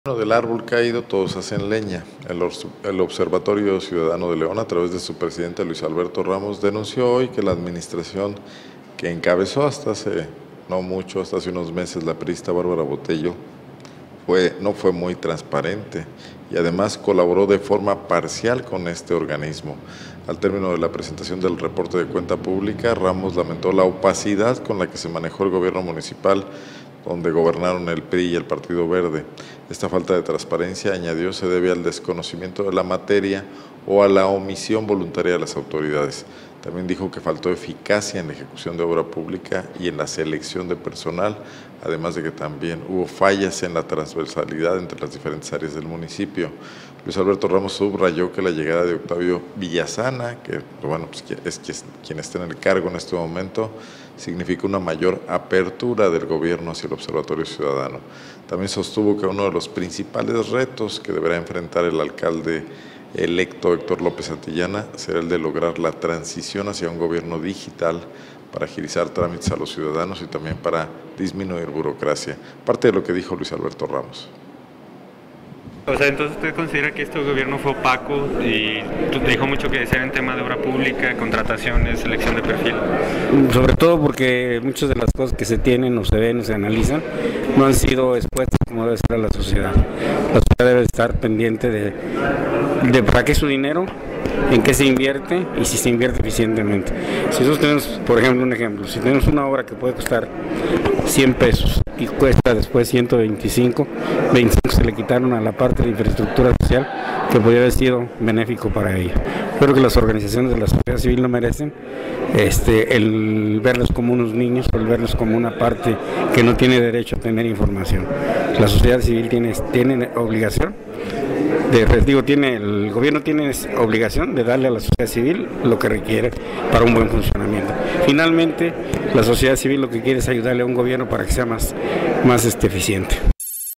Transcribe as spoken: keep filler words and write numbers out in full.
Del árbol caído todos hacen leña. El, el Observatorio Ciudadano de León, a través de su presidente Luis Alberto Ramos, denunció hoy que la administración que encabezó hasta hace no mucho, hasta hace unos meses, la priista Bárbara Botello, fue, no fue muy transparente y además colaboró de forma parcial con este organismo. Al término de la presentación del reporte de cuenta pública, Ramos lamentó la opacidad con la que se manejó el gobierno municipal, donde gobernaron el P R I y el Partido Verde. Esta falta de transparencia, añadió, se debe al desconocimiento de la materia o a la omisión voluntaria de las autoridades. También dijo que faltó eficacia en la ejecución de obra pública y en la selección de personal, además de que también hubo fallas en la transversalidad entre las diferentes áreas del municipio. Luis Alberto Ramos subrayó que la llegada de Octavio Villasana, que bueno, pues, es quien está en el cargo en este momento, significa una mayor apertura del gobierno hacia el Observatorio Ciudadano. También sostuvo que uno de los principales retos que deberá enfrentar el alcalde electo Héctor López Santillana será el de lograr la transición hacia un gobierno digital para agilizar trámites a los ciudadanos y también para disminuir burocracia. Parte de lo que dijo Luis Alberto Ramos. O sea, entonces usted considera que este gobierno fue opaco y dejó mucho que desear en tema de obra pública, contrataciones, selección de perfil. Sobre todo porque muchas de las cosas que se tienen o se ven o se analizan no han sido expuestas como debe ser a la sociedad. La sociedad debe estar pendiente de, de para qué es su dinero, en qué se invierte y si se invierte eficientemente. Si nosotros tenemos, por ejemplo, un ejemplo, si tenemos una obra que puede costar cien pesos y cuesta después ciento veinticinco, veinticinco se le quitaron a la parte de infraestructura social que podría haber sido benéfico para ella. Creo que las organizaciones de la sociedad civil no merecen este, el verlos como unos niños o el verlos como una parte que no tiene derecho a tener información. La sociedad civil tiene, tiene obligación De, digo, tiene, el gobierno tiene obligación de darle a la sociedad civil lo que requiere para un buen funcionamiento. Finalmente, la sociedad civil lo que quiere es ayudarle a un gobierno para que sea más, más este, eficiente.